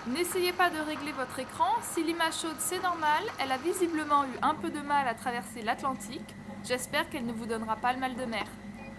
N'essayez pas de régler votre écran, si l'image chaude c'est normal, elle a visiblement eu un peu de mal à traverser l'Atlantique. J'espère qu'elle ne vous donnera pas le mal de mer.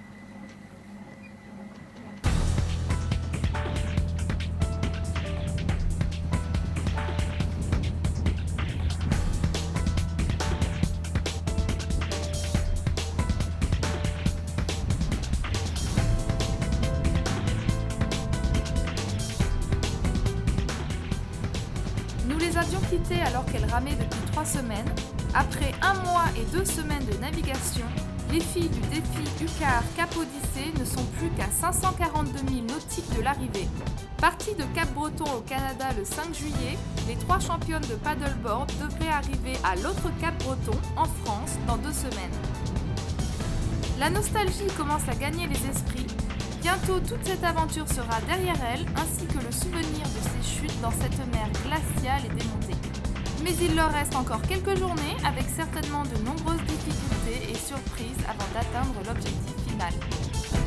Nous les avions quittées alors qu'elle ramait depuis 3 semaines. Après 1 mois et 2 semaines de navigation, les filles du défi UCAR Cap Odyssée ne sont plus qu'à 542 000 nautiques de l'arrivée. Parties de Cap-Breton au Canada le 5 juillet, les 3 championnes de paddleboard devraient arriver à l'autre Cap-Breton, en France, dans 2 semaines. La nostalgie commence à gagner les esprits. Bientôt, toute cette aventure sera derrière elle, ainsi que le souvenir de ses chutes dans cette mer glaciale et démontée. Mais il leur reste encore quelques journées, avec certainement de nombreuses difficultés et surprises avant d'atteindre l'objectif final.